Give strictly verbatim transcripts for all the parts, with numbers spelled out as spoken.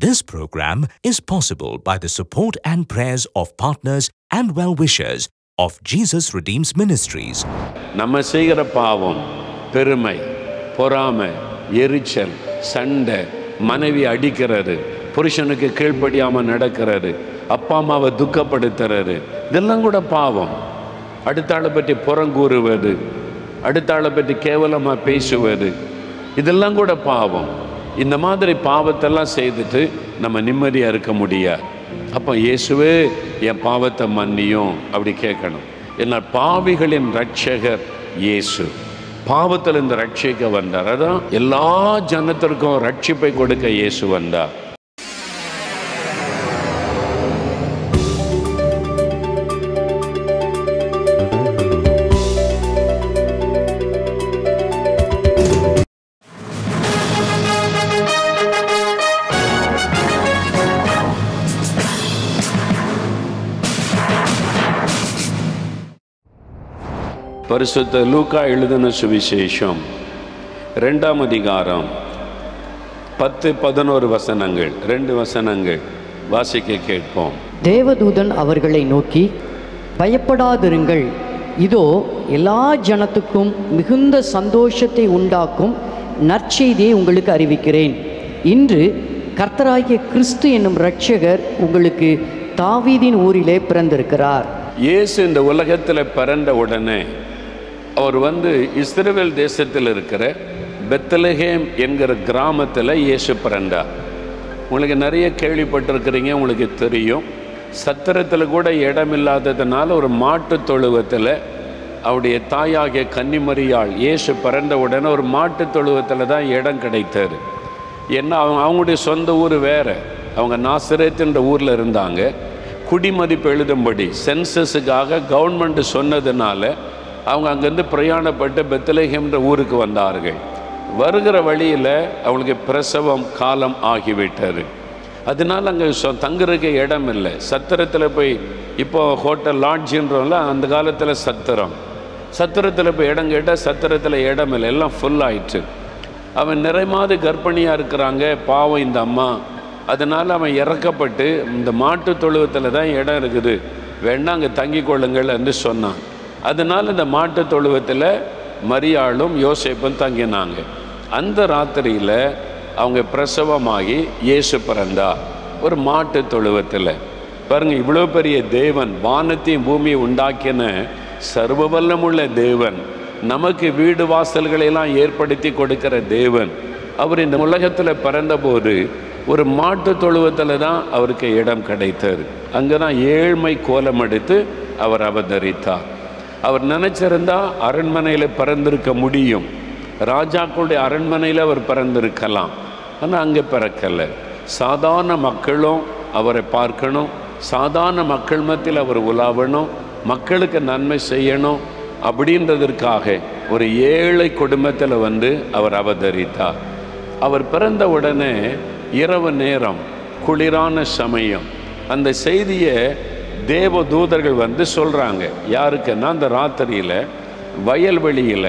This program is possible by the support and prayers of partners and well-wishers of Jesus Redeems Ministries. நம்ம செய்கிற பாவம், பெருமை, பொறாமை, எரிச்சல், சண்டை, மனைவி அடிக்கிறது, புருஷனுக்கு கீழ்ப்படியாமல் நடக்கிறது, அப்பா அம்மாவை துக்கப்படுத்துறது, இதெல்லாம் கூட பாவம். அடுத்த ஆளை பற்றி புறங்கூறுவது, அடுத்த ஆளை பற்றி கேவலமாக பேசுவது, இதெல்லாம் கூட பாவம். இந்த மாதிரி பாவத்தெல்லாம் செய்துட்டு நம்ம நிம்மதியாக இருக்க முடியாது. அப்போ இயேசுவே என் பாவத்தை மன்னியும் அப்படி கேட்கணும். ஏன்னா பாவிகளின் ரட்சகர் இயேசு பாவத்தில் இந்த ரட்சிக்க வந்தார். அதான் எல்லா ஜனத்திற்கும் ரட்சிப்பை கொடுக்க இயேசு வந்தார். பரிசுத்த லூக்கா எழுதின சுவிசேஷம் ரெண்டாம் அதிகாரம் பத்து பதினோரு வசனங்கள், ரெண்டு வசனங்கள் வாசிக்க கேட்போம். தேவதூதன் அவர்களை நோக்கி, பயப்படாதிருங்கள், இதோ எல்லா ஜனத்துக்கும் மிகுந்த சந்தோஷத்தை உண்டாக்கும் நற்செய்தியை உங்களுக்கு அறிவிக்கிறேன். இன்று கர்த்தராகிய கிறிஸ்து என்னும் இரட்சகர் உங்களுக்கு தாவீதின் ஊரிலே பிறந்திருக்கிறார். இயேசு இந்த உலகத்தில் பிறந்த உடனே அவர் வந்து இஸ்ரவேல் தேசத்தில் இருக்கிற பெத்லகேம் என்கிற கிராமத்தில் இயேசு பிறந்தார். உங்களுக்கு நிறைய கேள்விப்பட்டிருக்கிறீங்க, உங்களுக்கு தெரியும். சத்திரத்தில் கூட இடம் இல்லாததுனால ஒரு மாட்டு தொழுவத்தில் அவருடைய தாயாகிய கன்னிமரியாள் இயேசு பிறந்த உடனே ஒரு மாட்டு தொழுவத்தில் தான் இடம் கிடைத்தார். ஏன்னா அவங்க அவங்களுடைய சொந்த ஊர் வேறு, அவங்க நாசரேத்துன்ற ஊரில் இருந்தாங்க. குடிமதிப்பு எழுதும்படி சென்சஸுக்காக கவர்மெண்ட் சொன்னதுனால அவங்க அங்கேருந்து பிரயாணப்பட்டு பெத்லகேம்ன்ற ஊருக்கு வந்தார்கள். வருகிற வழியில் அவங்களுக்கு பிரசவம் காலம் ஆகிவிட்டது. அதனால் அங்கே சொ தங்குறதுக்கு இடம் இல்லை. சத்திரத்தில் போய் இப்போ ஹோட்டல் லாட்ஜின்றோம்ல, அந்த காலத்தில் சத்திரம் சத்திரத்தில் போய் இடம் கேட்டால் சத்திரத்தில் இடம் இல்லை, எல்லாம் ஃபுல் ஆயிடுச்சு. அவன் நிறைமாத கர்ப்பிணியாக இருக்கிறாங்க பாவம் இந்த அம்மா. அதனால் அவன் இறக்கப்பட்டு இந்த மாட்டு தொழுவத்தில் தான் இடம் இருக்குது, வேணா அங்கே தங்கி கொள்ளுங்கள் என்று சொன்னான். அதனால் இந்த மாட்டு தொழுவத்தில் மரியாளும் யோசேப்பும் தங்கினாங்க. அந்த ராத்திரியில் அவங்க பிரசவமாகி இயேசு பிறந்தா ஒரு மாட்டு தொழுவத்தில். பாருங்கள், இவ்வளோ பெரிய தேவன், வானத்தையும் பூமியை உண்டாக்கின சர்வவல்லமுள்ள தேவன், நமக்கு வீடு வாசல்களையெல்லாம் ஏற்படுத்தி கொடுக்கிற தேவன், அவர் இந்த உலகத்தில் பிறந்தபோது ஒரு மாட்டு தொழுவத்தில் தான் அவருக்கு இடம் கிடைத்தது. அங்கே தான் ஏழ்மை கோலம் எடுத்து அவர் அவதரித்தார். அவர் நினச்சிருந்தா அரண்மனையில் பிறந்திருக்க முடியும், ராஜாக்களுடைய அரண்மனையில் அவர் பிறந்திருக்கலாம். ஆனால் அங்கே பிறக்கலை. சாதாரண மக்களும் அவரை பார்க்கணும், சாதாரண மக்கள் மத்தியில் அவர் உலாவணும், மக்களுக்கு நன்மை செய்யணும் அப்படின்றதற்காக ஒரு ஏழை குடும்பத்தில் வந்து அவர் அவதரித்தார். அவர் பிறந்த உடனே இரவு நேரம், குளிரான சமயம், அந்த செய்தியை தேவ தூதர்கள் வந்து சொல்கிறாங்க. யாருக்குன்னா அந்த ராத்திரியில் வயல்வெளியில்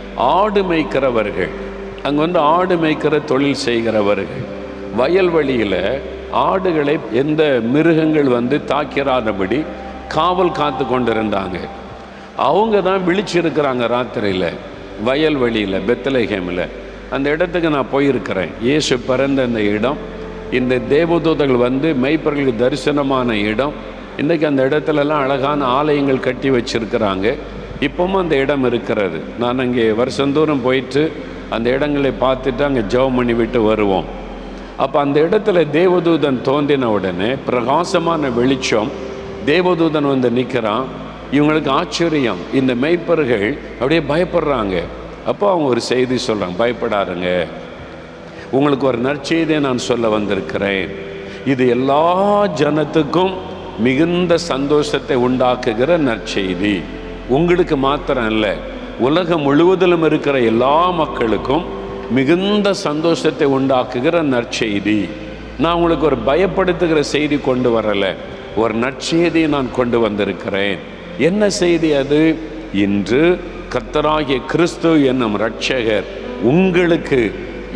ஆடு மேய்க்கிறவர்கள், அங்கே வந்து ஆடு மேய்க்கிற தொழில் செய்கிறவர்கள், வயல்வெளியில் ஆடுகளை எந்த மிருகங்கள் வந்து தாக்கிறாதபடி காவல் காத்து கொண்டிருந்தாங்க. அவங்க தான் விழிச்சிருக்கிறாங்க ராத்திரியில் வயல்வெளியில் பெத்லகேமில். அந்த இடத்துக்கு நான் போயிருக்கிறேன். இயேசு பிறந்த அந்த இடம், இந்த தேவதூதர்கள் வந்து மெய்ப்பர்களுக்கு தரிசனமான இடம். இன்றைக்கி அந்த இடத்துலலாம் அழகான ஆலயங்கள் கட்டி வச்சுருக்கிறாங்க. இப்போவும் அந்த இடம் இருக்கிறது. நான் அங்கே வருஷந்தோறும் போயிட்டு அந்த இடங்களை பார்த்துட்டு அங்கே ஜெபம் பண்ணி விட்டு வருவோம். அப்போ அந்த இடத்துல தேவதூதன் தோன்றின உடனே பிரகாசமான வெளிச்சம், தேவதூதன் வந்து நிற்கிறான். இவங்களுக்கு ஆச்சரியம், இந்த மெய்ப்பர்கள் அப்படியே பயப்படுறாங்க. அப்போ அவங்க ஒரு செய்தி சொல்கிறாங்க, பயப்படாருங்க, உங்களுக்கு ஒரு நற்செய்தியை நான் சொல்ல வந்திருக்கிறேன். இது எல்லா ஜனத்துக்கும் மிகுந்த சந்தோஷத்தை உண்டாக்குகிற நற்செய்தி. உங்களுக்கு மாத்திரம் இல்லை, உலகம் முழுவதிலும் இருக்கிற எல்லா மக்களுக்கும் மிகுந்த சந்தோஷத்தை உண்டாக்குகிற நற்செய்தி. நான் உங்களுக்கு ஒரு பயப்படுத்துகிற செய்தி கொண்டு வரலை, ஒரு நற்செய்தியை நான் கொண்டு வந்திருக்கிறேன். என்ன செய்தி அது? இன்று கர்த்தராகிய கிறிஸ்து என்னும் இரட்சகர் உங்களுக்கு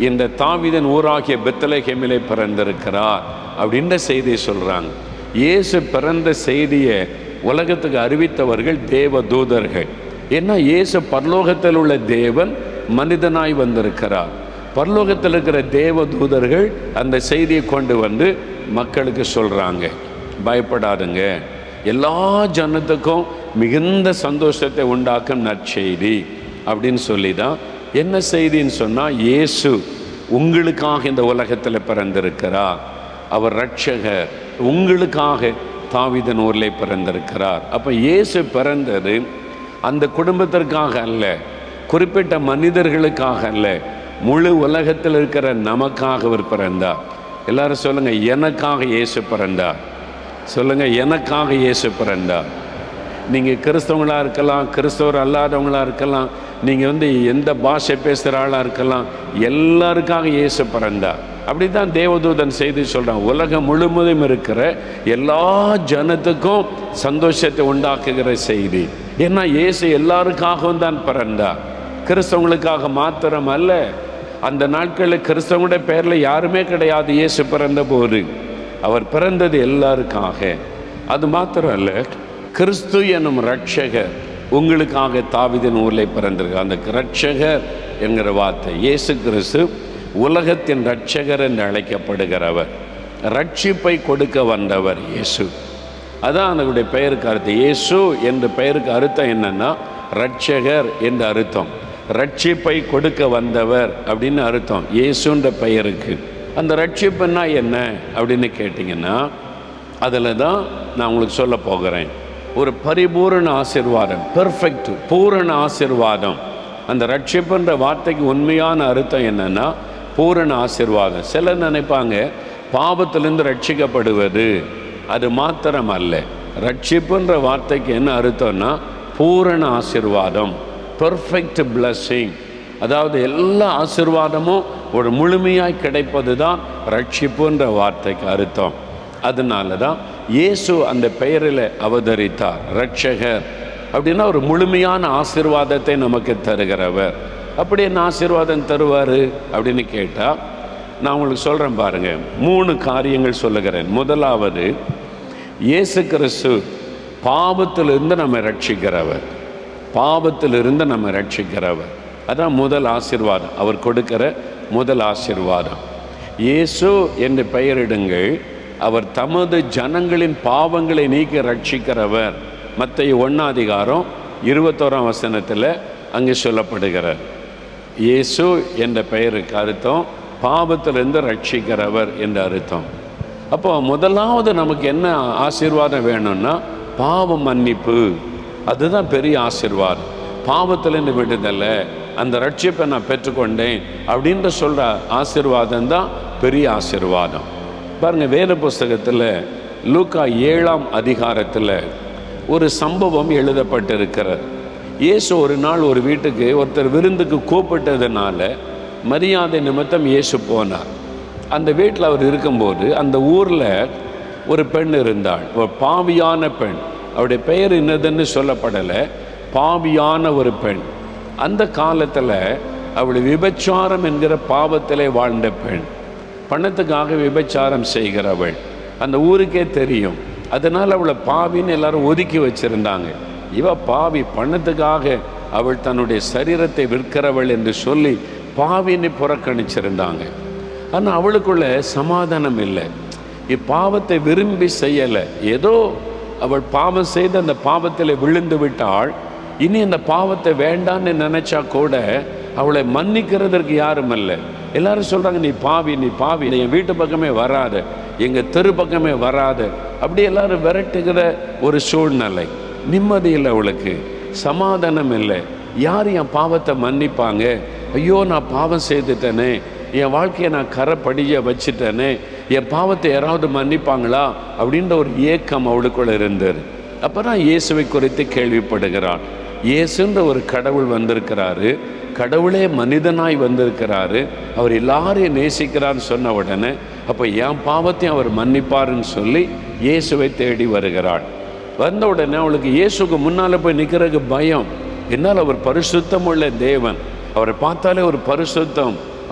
இந்த தாவீதின் ஊராகிய பெத்லகேமிலே பிறந்திருக்கிறார் அப்படின்ற செய்தியை சொல்கிறாங்க. இயேசு பிறந்த செய்தியை உலகத்துக்கு அறிவித்தவர்கள் தேவ தூதர்கள். ஏன்னா இயேசு பரலோகத்தில் உள்ள தேவன் மனிதனாய் வந்திருக்கிறார். பரலோகத்தில் இருக்கிற தேவ தூதர்கள் அந்த செய்தியை கொண்டு வந்து மக்களுக்கு சொல்கிறாங்க, பயப்படாதுங்க, எல்லா ஜனத்துக்கும் மிகுந்த சந்தோஷத்தை உண்டாக்கும் நற்செய்தி அப்படின்னு சொல்லி தான். என்ன செய்தின்னு சொன்னால், இயேசு உங்களுக்காக இந்த உலகத்தில் பிறந்திருக்கிறார், அவர் இரட்சகர், உங்களுக்காக தாவீதின் ஊரில் பிறந்திருக்கிறார். அப்போ இயேசு பிறந்தது அந்த குடும்பத்திற்காக அல்ல, குறிப்பிட்ட மனிதர்களுக்காக அல்ல, முழு உலகத்தில் இருக்கிற நமக்காக அவர் பிறந்தார். எல்லாரும் சொல்லுங்கள், எனக்காக இயேசு பிறந்தார். சொல்லுங்கள், எனக்காக இயேசு பிறந்தார். நீங்கள் கிறிஸ்தவங்களாக இருக்கலாம், கிறிஸ்தவர் அல்லாதவங்களாக இருக்கலாம், நீங்கள் வந்து எந்த பாஷை பேசுகிற ஆளாக இருக்கலாம், எல்லாருக்காக இயேசு பிறந்தார். அப்படி தான் தேவதூதன் செய்தி சொல்கிறான். உலகம் முழுவதும் இருக்கிற எல்லா ஜனத்துக்கும் சந்தோஷத்தை உண்டாக்குகிற செய்தி. ஏன்னா இயேசு எல்லாருக்காகவும் தான் பிறந்தார், கிறிஸ்தவங்களுக்காக மாத்திரம் அல்ல. அந்த நாட்களில் கிறிஸ்தவங்களுடைய பேரில் யாருமே கிடையாது. இயேசு பிறந்த போது அவர் பிறந்தது எல்லாருக்காக. அது மாத்திரம் அல்ல, கிறிஸ்து எனும் இரட்சகர் உங்களுக்காக தாவீதின் ஊரில் பிறந்திருக்கார். அந்த இரட்சகர் என்கிற வார்த்தை, இயேசு கிறிஸ்து உலகத்தின் இரட்சகர் என்று அழைக்கப்படுகிறவர், ரட்சிப்பை கொடுக்க வந்தவர் இயேசு. அதான் அதனுடைய பெயருக்கு அர்த்தம். இயேசு என்ற பெயருக்கு அர்த்தம் என்னன்னா, இரட்சகர் என்ற அர்த்தம், ரட்சிப்பை கொடுக்க வந்தவர் அப்படின்னு அர்த்தம் இயேசுன்ற பெயருக்கு. அந்த ரட்சிப்புன்னா என்ன அப்படின்னு கேட்டிங்கன்னா, அதில் தான் நான் உங்களுக்கு சொல்ல போகிறேன். ஒரு பரிபூரண ஆசீர்வாதம், பெர்ஃபெக்ட், பூரண ஆசீர்வாதம். அந்த ரட்சிப்புன்ற வார்த்தைக்கு உண்மையான அர்த்தம் என்னென்னா பூரண ஆசீர்வாதம். சிலர் நினைப்பாங்க பாவத்திலிருந்து ரட்சிக்கப்படுவது, அது மாத்திரம் அல்ல. ரட்சிப்புன்ற வார்த்தைக்கு என்ன அர்த்தம்னா பூரண ஆசீர்வாதம், பெர்ஃபெக்ட் பிளஸ்ஸிங். அதாவது எல்லா ஆசீர்வாதமும் ஒரு முழுமையாய் கிடைப்பது தான் ரட்சிப்புன்ற வார்த்தைக்கு அர்த்தம். அதனால தான் இயேசு அந்த பெயரில் அவதரித்தார். இரட்சகர் அப்படின்னா ஒரு முழுமையான ஆசீர்வாதத்தை நமக்கு தருகிறவர். அப்படி என்ன ஆசீர்வாதம் தருவார் அப்படின்னு கேட்டால், நான் உங்களுக்கு சொல்கிறேன் பாருங்கள். மூணு காரியங்கள் சொல்லுகிறேன். முதலாவது, இயேசு கிறிஸ்து பாவத்திலிருந்து நம்ம ரட்சிக்கிறவர், பாவத்திலிருந்து நம்ம ரட்சிக்கிறவர். அதான் முதல் ஆசீர்வாதம், அவர் கொடுக்கிற முதல் ஆசீர்வாதம். இயேசு என்று பெயரிடுங்கள், அவர் தமது ஜனங்களின் பாவங்களை நீக்கி ரட்சிக்கிறவர். மத்தேயு ஒன்றாம் அதிகாரம் இருபத்தோராம் வசனத்தில் அங்கே சொல்லப்படுகிறார். இயேசு என்ற பெயருக்கு அர்த்தம் பாவத்திலிருந்து ரட்சிக்கிறவர் என்ற அர்த்தம். அப்போ முதலாவது நமக்கு என்ன ஆசீர்வாதம் வேணும்னா பாவ மன்னிப்பு. அதுதான் பெரிய ஆசீர்வாதம். பாவத்திலிருந்து விடுதலை, அந்த ரட்சிப்பை நான் பெற்றுக்கொண்டேன் அப்படின்ற சொல்கிற ஆசீர்வாதம் தான் பெரிய ஆசீர்வாதம். பாருங்கள், வேத புஸ்தகத்தில் லூக்கா ஏழாம் அதிகாரத்தில் ஒரு சம்பவம் எழுதப்பட்டிருக்கிறது. இயேசு ஒரு நாள் ஒரு வீட்டுக்கு ஒருத்தர் விருந்துக்கு கூப்பிட்டதுனால மரியாதை நிமித்தம் இயேசு போனார். அந்த வீட்டில் அவர் இருக்கும்போது அந்த ஊரில் ஒரு பெண் இருந்தாள், ஒரு பாவியான பெண். அவருடைய பெயர் என்னதுன்னு சொல்லப்படலை, பாவியான ஒரு பெண். அந்த காலத்தில் அவள் விபச்சாரம் என்கிற பாவத்திலே வாழ்ந்த பெண், பணத்துக்காக விபச்சாரம் செய்கிறவள். அந்த ஊருக்கே தெரியும். அதனால் அவளை பாவின்னு எல்லாரும் ஒதுக்கி வச்சுருந்தாங்க. இவ பாவி, பணத்துக்காக அவள் தன்னுடைய சரீரத்தை விற்கிறவள் என்று சொல்லி பாவின்னு புறக்கணிச்சிருந்தாங்க. ஆனால் அவளுக்குள்ள சமாதானம் இல்லை. இப்பாவத்தை விரும்பி செய்யலை, ஏதோ அவள் பாவம் செய்து அந்த பாவத்தில் விழுந்து விட்டாள். இனி அந்த பாவத்தை வேண்டான்னு நினச்சா கூட அவளை மன்னிக்கிறதற்கு யாரும் இல்லை. எல்லாரும் சொல்கிறாங்க, நீ பாவி, நீ பாவி, என் வீட்டு பக்கமே வராத, எங்கள் தெரு பக்கமே வராத, அப்படி எல்லாரும் விரட்டுகிற ஒரு சூழ்நிலை. நிம்மதி இல்லை, அவளுக்கு சமாதானம் இல்லை. யார் என் பாவத்தை மன்னிப்பாங்க? ஐயோ, நான் பாவம் செய்துட்டேனே, என் வாழ்க்கையை நான் கரை படிய வச்சுட்டேனே, என் பாவத்தை யாராவது மன்னிப்பாங்களா அப்படின்ற ஒரு ஏக்கம் அவளுக்குள்ள இருந்தது. அப்போ தான் இயேசுவை குறித்து கேள்விப்படுகிறான். இயேசுன்ற ஒரு கடவுள் வந்திருக்கிறாரு, கடவுளே மனிதனாய் வந்திருக்கிறாரு, அவர் எல்லாரையும் நேசிக்கிறான்னு சொன்ன உடனே அப்போ என் பாவத்தையும் அவர் மன்னிப்பாருன்னு சொல்லி இயேசுவை தேடி வருகிறாள். வந்த உடனே அவளுக்கு இயேசுக்கு முன்னால் போய் நிற்கிறதுக்கு பயம். என்னால் அவர் பரிசுத்தம் உள்ள தேவன், அவரை பார்த்தாலே ஒரு பரிசுத்தம்,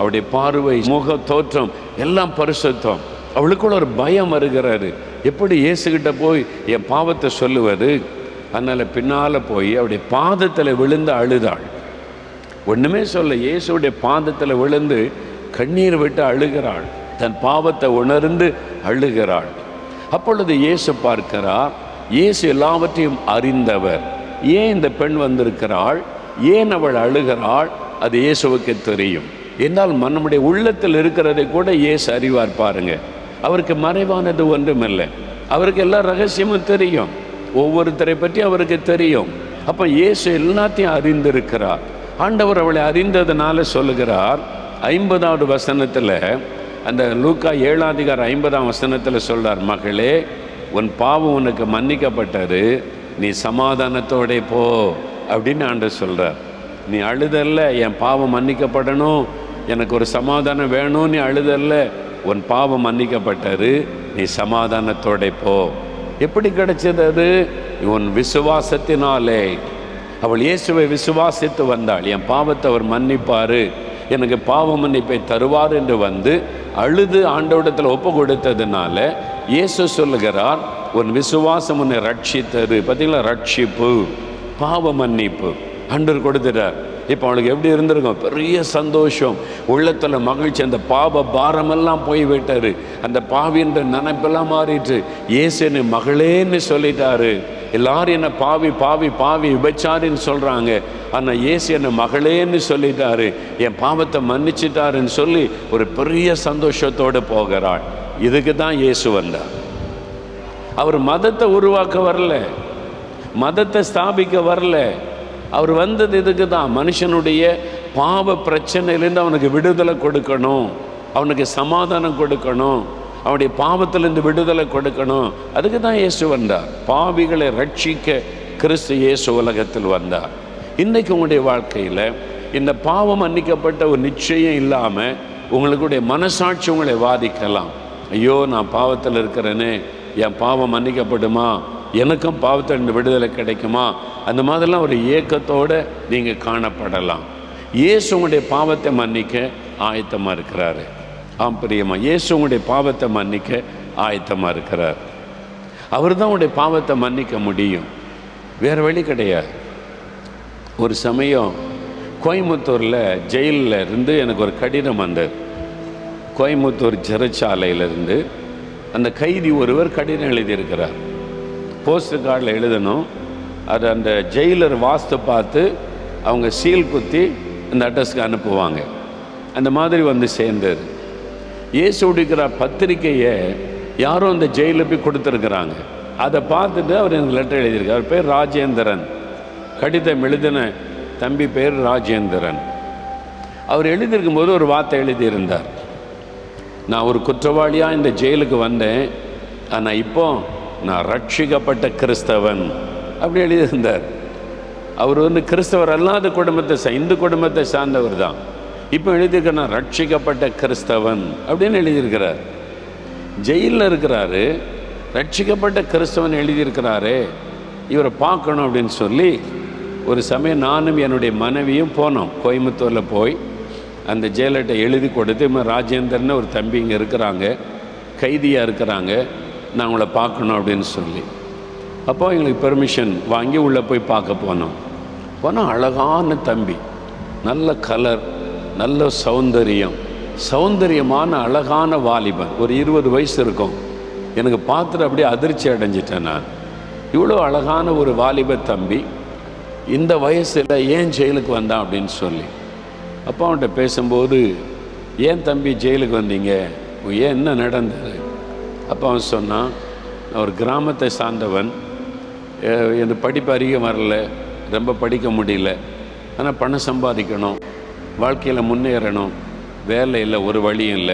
அவருடைய பார்வை, முக தோற்றம் எல்லாம் பரிசுத்தம். அவளுக்குள்ள ஒரு பயம் வருகிறாரு, எப்படி இயேசுகிட்ட போய் என் பாவத்தை சொல்லுவது? அதனால் பின்னால் போய் அவருடைய பாதத்தில் விழுந்து அழுதாள். ஒன்றுமே சொல்ல, இயேசுடைய பாதத்தில் விழுந்து கண்ணீர் விட்டு அழுகிறாள், தன் பாவத்தை உணர்ந்து அழுகிறாள். அப்பொழுது இயேசு பார்க்கிறார், இயேசு எல்லாவற்றையும் அறிந்தவர். ஏன் இந்த பெண் வந்திருக்கிறாள், ஏன் அவள் அழுகிறாள், அது இயேசுவுக்கு தெரியும். என்னால் நம்முடைய உள்ளத்தில் இருக்கிறதை கூட இயேசு அறிவார். பாருங்க, அவருக்கு மறைவானது ஒன்றுமில்லை. அவருக்கு எல்லா ரகசியமும் தெரியும், ஒவ்வொருத்தரை பற்றி அவருக்கு தெரியும். அப்போ இயேசு எல்லாத்தையும் அறிந்திருக்கிறார். ஆண்டவர் அவளை அறிந்ததுனால சொல்லுகிறார், ஐம்பதாவது வசனத்தில், அந்த லூக்கா ஏழாம் அதிகாரம் ஐம்பதாம் வசனத்தில் சொல்றார், மகளே உன் பாவம் உனக்கு மன்னிக்கப்பட்டது, நீ சமாதானத்தோட போ அப்படின்னு ஆண்டவர் சொல்கிறார். நீ அழுதல்ல என் பாவம் மன்னிக்கப்படணும், எனக்கு ஒரு சமாதானம் வேணும், நீ அழுதல்ல, உன் பாவம் மன்னிக்கப்பட்டது, நீ சமாதானத்தோட போ. எப்படி கிடைச்சது அது? உன் விசுவாசத்தினாலே. அவள் இயேசுவை விசுவாசித்து வந்தாள். என் பாவத்தை அவர் மன்னிப்பார், எனக்கு பாவ மன்னிப்பை தருவார் என்று வந்து அழுது ஆண்டவரிடத்தில் ஒப்பு கொடுத்ததுனால இயேசு சொல்லுகிறார், உன் விசுவாசம் உன்னை ரட்சித்தது. பார்த்தீங்களா, ரட்சிப்பு, பாவ மன்னிப்பு ஆண்டவர் கொடுத்துட்டார். இப்போ அவளுக்கு எப்படி இருந்திருக்கும்? பெரிய சந்தோஷம், உள்ளத்தில் மகிழ்ச்சி. அந்த பாவ பாரமெல்லாம் போய்விட்டார், அந்த பாவின்ற நினைப்பெல்லாம் மாறிட்டு இயேசு என்னை மகளேன்னு சொல்லிட்டாரு. எல்லாரும் என்னை பாவி பாவி பாவி விபச்சாரின்னு சொல்கிறாங்க, ஆனால் இயேசு என்னை மகளேன்னு சொல்லிட்டாரு, என் பாவத்தை மன்னிச்சிட்டாருன்னு சொல்லி ஒரு பெரிய சந்தோஷத்தோடு போகிறாள். இதுக்கு தான் இயேசு வந்தார். அவர் மதத்தை உருவாக்க வரல, மதத்தை ஸ்தாபிக்க வரல. அவர் வந்தது இதுக்கு தான், மனுஷனுடைய பாவ பிரச்சனையிலேருந்து அவனுக்கு விடுதலை கொடுக்கணும், அவனுக்கு சமாதானம் கொடுக்கணும், அவனுடைய பாவத்திலிருந்து விடுதலை கொடுக்கணும். அதுக்கு தான் இயேசு வந்தார். பாவிகளை ரட்சிக்க கிறிஸ்து இயேசு உலகத்தில் வந்தார். இன்றைக்கு உங்களுடைய வாழ்க்கையில் இந்த பாவம் மன்னிக்கப்பட்ட ஒரு நிச்சயம் இல்லாமல் உங்களுடைய மனசாட்சி உங்களை வாதிக்கலாம். ஐயோ நான் பாவத்தில் இருக்கிறேனே, என் பாவம் மன்னிக்கப்படுமா, எனக்கும் பாவத்தில் விடுதலை கிடைக்குமா, அந்த மாதிரிலாம் ஒரு ஏக்கத்தோடு நீங்கள் காணப்படலாம். இயேசு உங்களுடைய பாவத்தை மன்னிக்க ஆயத்தமாக இருக்கிறாரு. ஆம் பிரியமா, இயேசு உங்களுடைய பாவத்தை மன்னிக்க ஆயத்தமாக இருக்கிறார். அவர் தான் உங்களுடைய பாவத்தை மன்னிக்க முடியும், வேறு வழி கிடையாது. ஒரு சமயம் கோயம்புத்தூரில் ஜெயிலில் இருந்து எனக்கு ஒரு கடிதம் வந்தது. கோயம்புத்தூர் சிறைச்சாலையிலிருந்து அந்த கைதி ஒருவர் கடிதம் எழுதியிருக்கிறார். போஸ்ட் கார்டில் எழுதணும், அது அந்த ஜெயிலர் வாஸ்து பார்த்து அவங்க சீல் குத்தி அந்த அட்ரஸ்க்கு அனுப்புவாங்க. அந்த மாதிரி வந்து சேர்ந்தது. இயேசு உடிக்கிற பத்திரிக்கையை யாரும் அந்த ஜெயிலில் போய் கொடுத்துருக்குறாங்க. அதை பார்த்துட்டு அவர் எனக்கு லெட்டர் எழுதியிருக்கார். அவர் பேர் ராஜேந்திரன், கடிதம் எழுதின தம்பி பேர் ராஜேந்திரன். அவர் எழுதியிருக்கும் போது ஒரு வார்த்தை எழுதியிருந்தார், நான் ஒரு குற்றவாளியாக இந்த ஜெயிலுக்கு வந்தேன், ஆனால் இப்போ நான் ரட்சிக்கப்பட்ட கிறிஸ்தவன் அப்படி எழுதியிருந்தார். அவர் வந்து கிறிஸ்தவர் அல்லாத குடும்பத்தை இந்து குடும்பத்தை சார்ந்தவர் தான். இப்போ எழுதியிருக்க நான் ரட்சிக்கப்பட்ட கிறிஸ்தவன் அப்படின்னு எழுதியிருக்கிறார். ஜெயிலில் இருக்கிறாரு, ரட்சிக்கப்பட்ட கிறிஸ்தவன் எழுதியிருக்கிறாரே, இவரை பார்க்கணும் அப்படின்னு சொல்லி ஒரு சமயம் நானும் என்னுடைய மனைவியும் போனோம். கோயம்புத்தூரில் போய் அந்த ஜெயலலிதா எழுதி கொடுத்து, இவங்க ராஜேந்திரன்னு ஒரு தம்பி இங்கே இருக்கிறாங்க, கைதியாக இருக்கிறாங்க, நான் உங்களை பார்க்கணும் அப்படின்னு சொல்லி. அப்போ எங்களுக்கு பெர்மிஷன் வாங்கி உள்ளே போய் பார்க்க போனோம். போனால் அழகான தம்பி, நல்ல கலர், நல்ல சௌந்தரியம், சௌந்தரியமான அழகான வாலிபன், ஒரு இருபது வயசு இருக்கும். எனக்கு பார்த்துட்டு அப்படியே அதிர்ச்சி அடைஞ்சிட்டேன் நான். இவ்வளோ அழகான ஒரு வாலிப தம்பி இந்த வயசில் ஏன் ஜெயிலுக்கு வந்தான் அப்படின்னு சொல்லி அப்பா அவன்கிட்ட பேசும்போது, ஏன் தம்பி ஜெயிலுக்கு வந்தீங்க, ஏன் என்ன நடந்தது? அப்போ அவன் சொன்னான், நான் ஒரு கிராமத்தை சார்ந்தவன், எனக்கு படிப்பு அதிகம் வரல, ரொம்ப படிக்க முடியல, ஆனால் பணம் சம்பாதிக்கணும், வாழ்க்கையில் முன்னேறணும், வேலை இல்லை, ஒரு வழியும் இல்லை.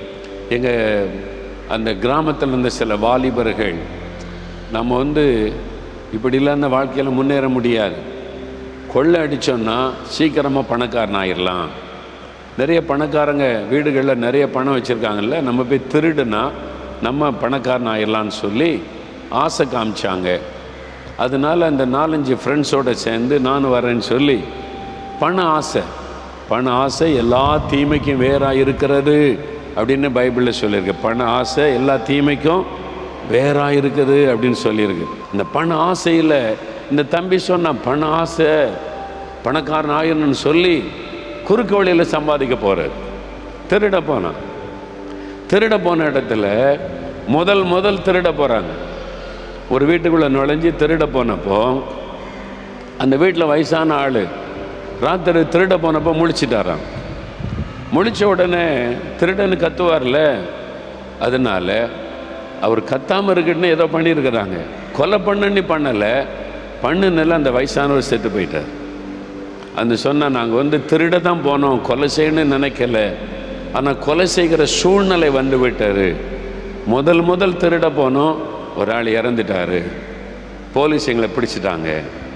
எங்கள் அந்த கிராமத்தில் இருந்த சில வாலிபர்கள், நம்ம வந்து இப்படி இல்லைன்னா வாழ்க்கையில் முன்னேற முடியாது, கொள்ளை அடித்தோன்னா சீக்கிரமாக பணக்காரன் ஆயிடலாம், நிறைய பணக்காரங்க வீடுகளில் நிறைய பணம் வச்சுருக்காங்கல்ல, நம்ம போய் திருடுனா நம்ம பணக்காரன் ஆயிடலான்னு சொல்லி ஆசை காமிச்சாங்க. அதனால் அந்த நாலஞ்சு ஃப்ரெண்ட்ஸோடு சேர்ந்து நானும் வரேன்னு சொல்லி பண ஆசை பண ஆசை எல்லா தீமைக்கும் வேறாக இருக்கிறது அப்படின்னு பைபிளில் சொல்லியிருக்கு. பண ஆசை எல்லா தீமைக்கும் வேறாக இருக்குது அப்படின்னு சொல்லியிருக்கு. இந்த பண ஆசையில் இந்த தம்பி சொன்னான், பண ஆசை பணக்காரன் ஆயிரணும்னு சொல்லி குறுக்கு வழியில் சம்பாதிக்க போகிறார். திருட போனான். திருட போன இடத்துல முதல் முதல் திருட போகிறாங்க. ஒரு வீட்டுக்குள்ளே நுழைஞ்சி திருட போனப்போ அந்த வீட்டில் வயசான ஆள் ராத்திரி திருட போனப்போ முழிச்சிட்டாராம். முழிச்ச உடனே திருடன்னு கத்துவார்ல, அதனால அவர் கத்தாமல் இருக்குன்னு ஏதோ பண்ணியிருக்கிறாங்க. கொலை பண்ணுன்னு பண்ணலை, பண்ணுனால அந்த வயசானவர் செத்து போயிட்டார். அந்த சொன்னால் நாங்கள் வந்து திருட தான் போனோம், கொலை செய்யணும்னு நினைக்கல, ஆனால் கொலை செய்கிற சூழ்நிலை வந்து விட்டார். முதல் முதல் திருட போனோம், ஒரு ஆள் இறந்துட்டார், போலீஸ் எங்களை பிடிச்சிட்டாங்க.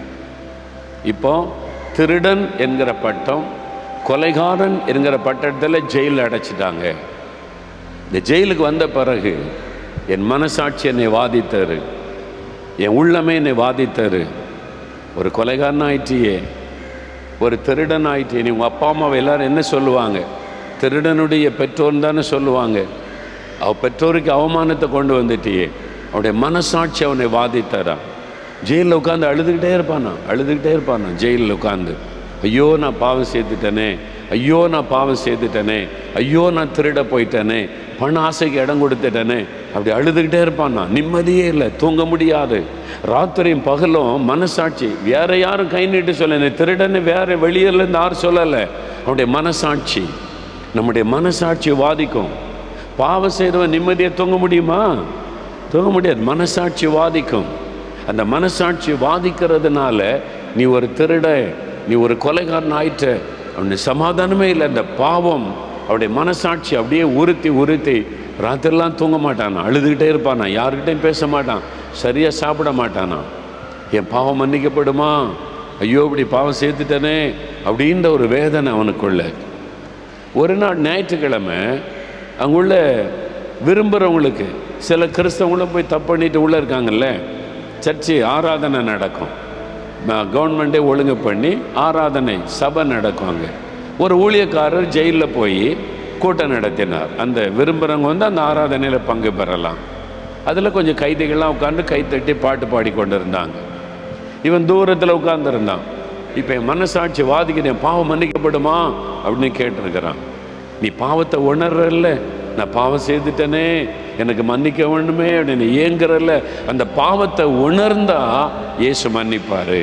இப்போ திருடன் என்கிற பட்டம், கொலைகாரன் என்கிற பட்டத்தில் ஜெயிலில் அடைச்சிட்டாங்க. இந்த ஜெயிலுக்கு வந்த பிறகு என் மனசாட்சி என்னை வாதித்தார், என் உள்ளமே என்னை வாதித்தார். ஒரு கொலைகாரன் ஆயிட்டியே, ஒரு திருடன் ஆயிட்டியே, நீ உங்கள் அப்பா அம்மாவை எல்லோரும் என்ன சொல்லுவாங்க? திருடனுடைய பெற்றோர்னு தானே சொல்லுவாங்க. அவ பெற்றோருக்கு அவமானத்தை கொண்டு வந்துட்டியே. அவனுடைய மனசாட்சி அவனை வாதித்தாரான். ஜெயிலில் உட்காந்து அழுதுகிட்டே இருப்பானா அழுதுகிட்டே இருப்பானா ஜெயிலில் உட்காந்து, ஐயோ நான் பாவம் சேர்த்துட்டேனே, ஐயோ நான் பாவம் சேர்த்துட்டேனே, ஐயோ நான் திருட போயிட்டேனே, பண ஆசைக்கு இடம் கொடுத்துட்டேனே, அப்படி அழுதுகிட்டே இருப்பானா. நிம்மதியே இல்லை, தூங்க முடியாது. ராத்திரியும் பகலும் மனசாட்சி. வேற யாரும் கை நீட்டு சொல்ல, திருடன்னு வேற வெளியிலேருந்து யாரும் சொல்லலை. அவனுடைய மனசாட்சி, நம்முடைய மனசாட்சி வாதிக்கும். பாவம் செய்கிறவன் நிம்மதியை தூங்க முடியுமா? தூங்க முடியாது. மனசாட்சி வாதிக்கும். அந்த மனசாட்சி வாதிக்கிறதுனால நீ ஒரு திருட, நீ ஒரு கொலைகாரன் ஆயிட்ட, அவனுடைய சமாதானமே இல்லை. அந்த பாவம் அவனுடைய மனசாட்சி அப்படியே உறுத்தி உறுத்தி ராத்திரிலாம் தூங்க மாட்டானா, அழுதுகிட்டே இருப்பானா, யாருக்கிட்டையும் பேச மாட்டான், சரியாக சாப்பிட மாட்டானா. என் பாவம் மன்னிக்கப்படுமா, ஐயோ இப்படி பாவம் சேர்த்துட்டனே அப்படின்ற ஒரு வேதனை அவனுக்குள்ள. ஒரு நாள் ஞாயிற்றுக்கிழமை அங்குள்ள விரும்புகிறவங்களுக்கு, சில கிறிஸ்தவங்களும் போய் தப்பு பண்ணிட்டு உள்ளே இருக்காங்கல்ல, சர்ச்சு ஆராதனை நடக்கும், கவர்மெண்ட்டே ஒழுங்கு பண்ணி ஆராதனை சபை நடக்கும். அங்கே ஒரு ஊழியக்காரர் ஜெயிலில் போய் கூட்டம் நடத்தினார். அந்த விரும்புகிறவங்க வந்து அந்த ஆராதனையில் பங்கு பெறலாம். அதில் கொஞ்சம் கைதிகள்லாம் உட்காந்து கைத்தட்டி பாட்டு பாடி கொண்டு இருந்தாங்க. இவன் தூரத்தில் உட்கார்ந்துருந்தான். இப்போ என் மனசாட்சி வாதிக்கிறேன், பாவம் மன்னிக்கப்படுமா அப்படின்னு கேட்டிருக்கிறான். நீ பாவத்தை உணர்றல்ல, நான் பாவம் செய்துட்டேனே, எனக்கு மன்னிக்க வேண்டுமே அப்படின்னு ஏங்குறல்ல, அந்த பாவத்தை உணர்ந்தா இயேசு மன்னிப்பார்.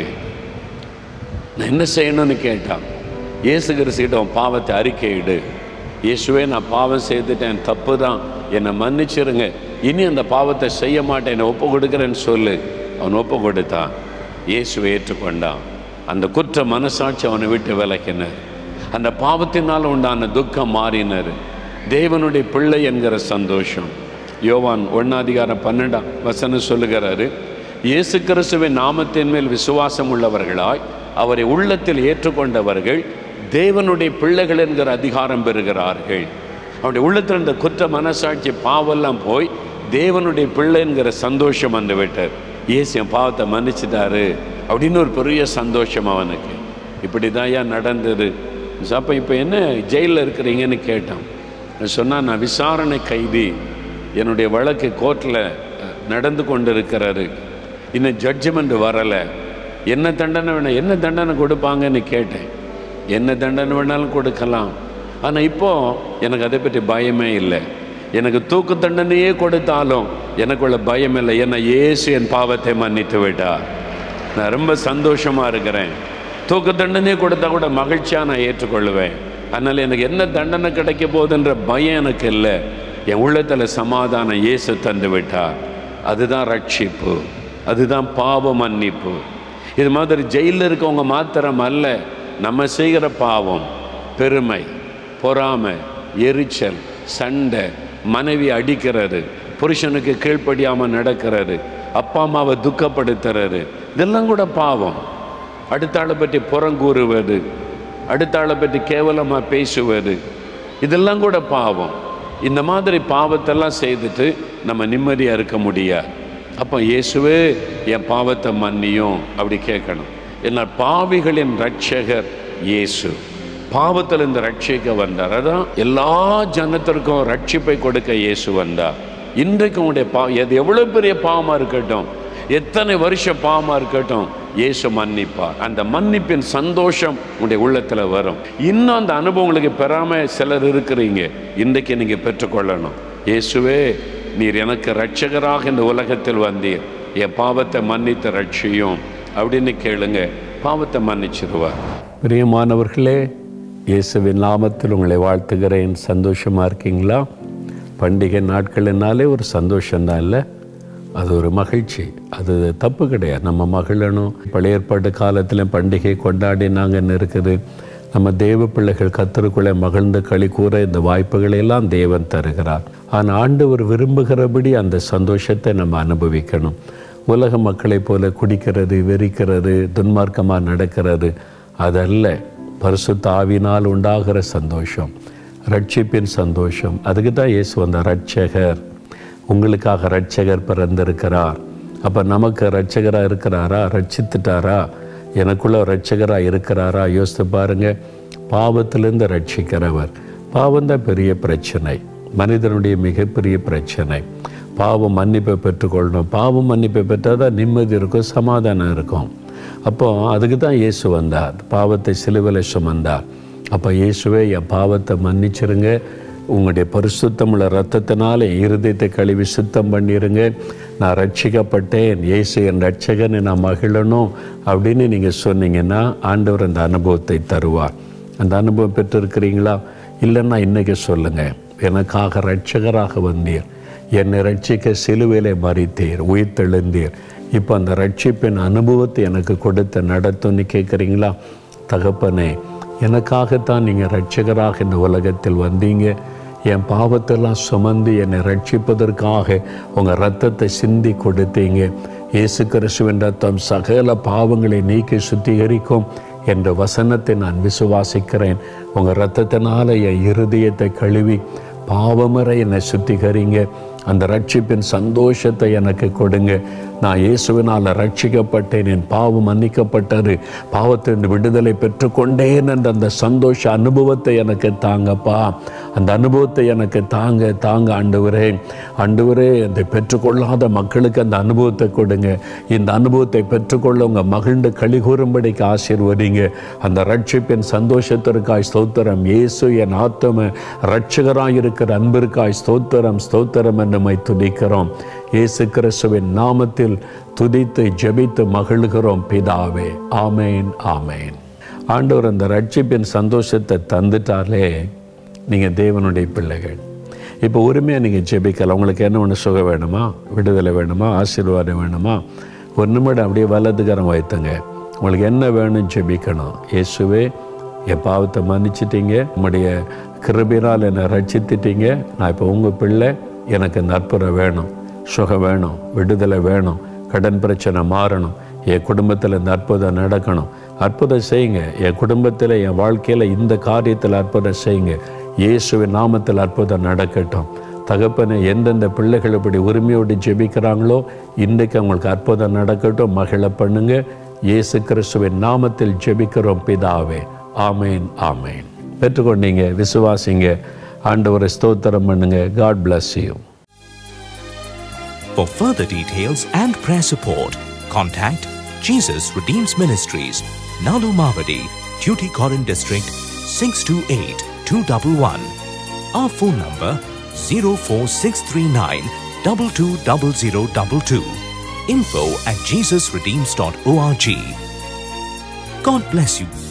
நான் என்ன செய்யணும்னு கேட்டான். இயேசு கிறிஸ்துக்கிட்ட உன் பாவத்தை அறிக்கையிடு. இயேசுவே நான் பாவம் செய்துட்டேன், தப்பு தான், என்னை மன்னிச்சிருங்க, இனி அந்த பாவத்தை செய்ய மாட்டேன், என்னை ஒப்பு கொடுக்குறேன்னு சொல்லு. அவன் ஒப்பு கொடுத்தான். இயேசுவை ஏற்றுக்கொண்டான். அந்த குற்ற மனசாட்சி அவனை விட்டு விலக்கினார். அந்த பாவத்தினால் உண்டான துக்கம் மாறினார். தேவனுடைய பிள்ளை என்கிற சந்தோஷம். யோவான் ஒன்னாதிகாரம் பன்னெண்டாம் வசனம் சொல்லுகிறாரு, இயேசு கிறிஸ்துவின் நாமத்தின் மேல் விசுவாசம் உள்ளவர்களாய் அவரை உள்ளத்தில் ஏற்றுக்கொண்டவர்கள் தேவனுடைய பிள்ளைகள் என்கிற அதிகாரம் பெறுகிறார்கள். அவருடைய உள்ளத்தில் இந்த குற்ற மனசாட்சி பாவெல்லாம் போய் தேவனுடைய பிள்ளை என்கிற சந்தோஷம் வந்து விட்டார். இயேசு என் பாவத்தை மன்னிச்சிட்டாரு அப்படின்னு ஒரு பெரிய சந்தோஷம் அவனுக்கு. இப்படி தான் ஏன் நடந்தது. அப்போ இப்போ என்ன ஜெயிலில் இருக்கிறீங்கன்னு கேட்டான். சொன்னால் நான் விசாரணை கைதி, என்னுடைய வழக்கு கோர்ட்டில் நடந்து கொண்டு இருக்கிறாரு, இன்னும் ஜட்ஜ்மெண்ட் வரலை, என்ன தண்டனை வேணும், என்ன தண்டனை கொடுப்பாங்கன்னு கேட்டேன். என்ன தண்டனை வேணாலும் கொடுக்கலாம், ஆனால் இப்போது எனக்கு அதை பற்றி பயமே இல்லை. எனக்கு தூக்கு தண்டனையே கொடுத்தாலும் எனக்குள்ள பயம் இல்லை. ஏன்னா இயேசு என் பாவத்தை மன்னித்து விட்டார். நான் ரொம்ப சந்தோஷமாக இருக்கிறேன். தூக்கு தண்டனையே கொடுத்தா கூட மகிழ்ச்சியாக நான் ஏற்றுக்கொள்வேன். அதனால் எனக்கு என்ன தண்டனை கிடைக்க போகுதுன்ற பயம் எனக்கு இல்லை. என் உள்ளத்தில் சமாதானம் இயேசு தந்து விட்டார். அதுதான் ரட்சிப்பு, அதுதான் பாவ மன்னிப்பு. இது மாதிரி ஜெயிலில் இருக்கவங்க மாத்திரம் அல்ல, நம்ம செய்கிற பாவம், பெருமை, பொறாமை, எரிச்சல், சண்டை, மனைவி அடிக்கிறது, புருஷனுக்கு கீழ்ப்படியாமல் நடக்கிறது, அப்பா அம்மாவை துக்கப்படுத்துறது, இதெல்லாம் கூட பாவம். அடுத்த ஆளை பற்றி புறங்கூறுவது, அடுத்த ஆளை பற்றி கேவலமாக பேசுவது, இதெல்லாம் கூட பாவம். இந்த மாதிரி பாவத்தெல்லாம் செய்துட்டு நம்ம நிம்மதியாக இருக்க முடியாது. அப்போ இயேசுவே என் பாவத்தை மன்னியும் அப்படி கேட்கணும். ஏன்னா பாவிகளின் இரட்சகர் இயேசு. பாவத்திலிருந்து ரட்சிக்க வந்தார். அதான் எல்லா ஜனத்திற்கும் ரட்சிப்பை கொடுக்க இயேசு வந்தார். இன்றைக்கு உங்களுடைய பா எது எவ்வளோ பெரிய பாவமாக இருக்கட்டும், எத்தனை வருஷம் பாவமாக இருக்கட்டும், இயேசு மன்னிப்பார். அந்த மன்னிப்பின் சந்தோஷம் உங்களுடைய உள்ளத்தில் வரும். இன்னும் அந்த அனுபவம் உங்களுக்கு பெறாமல் சிலர் இருக்கிறீங்க, இன்றைக்கு நீங்கள் பெற்றுக்கொள்ளணும். இயேசுவே, நீர் எனக்கு இரட்சகராக இந்த உலகத்தில் வந்தீர், என் பாவத்தை மன்னித்து ரட்சியும் அப்படின்னு கேளுங்க, பாவத்தை மன்னிச்சிருவார். பிரியமானவர்களே, இயேசுவின் நாமத்தில் உங்களை வாழ்த்துகிறேன். சந்தோஷமாக இருக்கீங்களா? பண்டிகை நாட்களினாலே ஒரு சந்தோஷம்தான் இல்லை, அது ஒரு மகிழ்ச்சி. அது தப்பு கிடையாது, நம்ம மகிழணும். பழைய ஏற்பாட்டு காலத்தில் பண்டிகை கொண்டாடினாங்கன்னு இருக்குது. நம்ம தேவ பிள்ளைகள் கர்த்தருக்குள்ளே மகிழ்ந்து களி கூற இந்த வாய்ப்புகளை எல்லாம் தேவன் தருகிறார். ஆனால் ஆண்டவர் விரும்புகிறபடி அந்த சந்தோஷத்தை நம்ம அனுபவிக்கணும். உலக மக்களைப் போல குடிக்கிறது, வெறிக்கிறது, துன்மார்க்கமாக நடக்கிறது அதல்ல. பரிசுத்த ஆவியினால் உண்டாகிற சந்தோஷம், ரட்சிப்பின் சந்தோஷம். அதுக்கு தான் இயேசு வந்த ரட்சகர். உங்களுக்காக ரட்சகர் பிறந்திருக்கிறார். அப்போ நமக்கு ரட்சகராக இருக்கிறாரா? ரட்சித்துட்டாரா? எனக்குள்ள ரட்சகராக இருக்கிறாரா? யோசித்து பாருங்கள். பாவத்திலிருந்து ரட்சிக்கிறவர். பாவம்தான் பெரிய பிரச்சனை, மனிதனுடைய மிகப்பெரிய பிரச்சனை. பாவம் மன்னிப்பை பெற்றுக்கொள்ளணும். பாவம் மன்னிப்பை பெற்றால் தான் நிம்மதி இருக்கும், சமாதானம் இருக்கும். அப்போ அதுக்கு தான் இயேசு வந்தார், பாவத்தை சிலுவையில் சுமந்தார். அப்போ இயேசுவே, என் பாவத்தை மன்னிச்சிருங்க, உங்களுடைய பரிசுத்தமுள்ள ரத்தத்தினால இருதயத்தை கழுவி சுத்தம் பண்ணிடுங்க, நான் ரட்சிக்கப்பட்டேன், இயேசு என் ரட்சகனை நான் மகிழணும் அப்படின்னு நீங்கள் சொன்னீங்கன்னா ஆண்டவர் அந்த அனுபவத்தை தருவார். அந்த அனுபவம் பெற்றிருக்கிறீங்களா? இல்லைன்னா இன்றைக்கி சொல்லுங்கள், எனக்காக ரட்சகராக வந்தீர், என்னை ரட்சிக்க சிலுவையிலே மரித்தீர், உயிர்த்தெழுந்தீர், இப்போ அந்த ரட்சிப்பின் அனுபவத்தை எனக்கு கொடுத்த நடத்தும்னு கேட்குறீங்களா? தகப்பனே, எனக்காகத்தான் நீங்கள் ரட்சகராக இந்த உலகத்தில் வந்தீங்க, என் பாவத்தெல்லாம் சுமந்து என்னை ரட்சிப்பதற்காக உங்கள் ரத்தத்தை சிந்தி கொடுத்தீங்க. இயேசு கிறிஸ்துவின் ரத்தம் சகல பாவங்களை நீக்கி சுத்திகரிக்கும் என்ற வசனத்தை நான் விசுவாசிக்கிறேன். உங்கள் ரத்தத்தினால என் இருதயத்தை கழுவி பாவமறை என்னை சுத்திகரிங்க, அந்த ரட்சிப்பின் சந்தோஷத்தை எனக்கு கொடுங்க. நான் இயேசுவினால் ரட்சிக்கப்பட்டேன், என் பாவம் மன்னிக்கப்பட்டது, பாவத்தின் விடுதலை பெற்றுக்கொண்டேன் என்ற அந்த சந்தோஷ அனுபவத்தை எனக்கு தாங்கப்பா. அந்த அனுபவத்தை எனக்கு தாங்க தாங்க ஆண்டவரே. ஆண்டவரே, அதை பெற்றுக்கொள்ளாத மக்களுக்கு அந்த அனுபவத்தை கொடுங்க. இந்த அனுபவத்தை பெற்றுக்கொள்ள உங்கள் மகிழ்ந்து களி கூறும்படிக்கு ஆசீர்வதிங்க. அந்த ரட்சிப்பின் சந்தோஷத்திற்காய் ஸ்தோத்திரம். இயேசு என் ஆத்தும ரட்சகராயிருக்கிற அன்பிற்காய் ஸ்தோத்திரம் ஸ்தோத்திரம் என்று நம்மை துதிக்கிறோம். இயேசு கிறிஸ்துவின் நாமத்தில் துதித்து ஜெபித்து மகிழ்கிறோம் பிதாவே. ஆமேன், ஆமேன். ஆண்டவர் அந்த ரட்சிப்பின் சந்தோஷத்தை தந்துட்டாலே நீங்கள் தேவனுடைய பிள்ளைகள். இப்போ உரிமையாக நீங்கள் ஜெபிக்கலாம். உங்களுக்கு என்ன ஒன்று சுகம் வேணுமா, விடுதலை வேணுமா, ஆசீர்வாதம் வேணுமா? ஒரு நிமிடம் அப்படியே வலதுகரம் வைத்துங்க. உங்களுக்கு என்ன வேணும் ஜெபிக்கணும். இயேசுவே, என் பாவத்தை மன்னிச்சிட்டீங்க, உங்களுடைய கிருபையினால் என்னை ரட்சித்துட்டீங்க, நான் இப்போ உங்கள் பிள்ளை, எனக்கு நற்புறம் வேணும், சுகம் வேணும், விடுதலை வேணும், கடன் பிரச்சனை மாறணும், என் குடும்பத்தில் இந்த அற்புதம் நடக்கணும். அற்புதம் செய்யுங்க. என் குடும்பத்தில், என் வாழ்க்கையில் இந்த காரியத்தில் அற்புதம் செய்யுங்க. இயேசுவின் நாமத்தில் அற்புதம் நடக்கட்டும். தகப்பனை, எந்தெந்த பிள்ளைகள் இப்படி உரிமையோடு ஜெபிக்கிறாங்களோ இன்றைக்கு அவங்களுக்கு அற்புதம் நடக்கட்டும், மகிழ பண்ணுங்க. இயேசு கிறிஸ்துவின் நாமத்தில் ஜெபிக்கிறோம் பிதாவே. ஆமேன், ஆமேன். பெற்றுக்கொண்டீங்க, விசுவாசிங்க. ஆண்டவரை ஸ்தோத்திரம் பண்ணுங்க. God bless you. For further details and prayer support, contact Jesus Redeems Ministries, Nalu Mavadi, Tuticorin District, six two eight two one one. Our phone number zero four six three nine two two zero zero two two. Info at jesus redeems dot org. God bless you.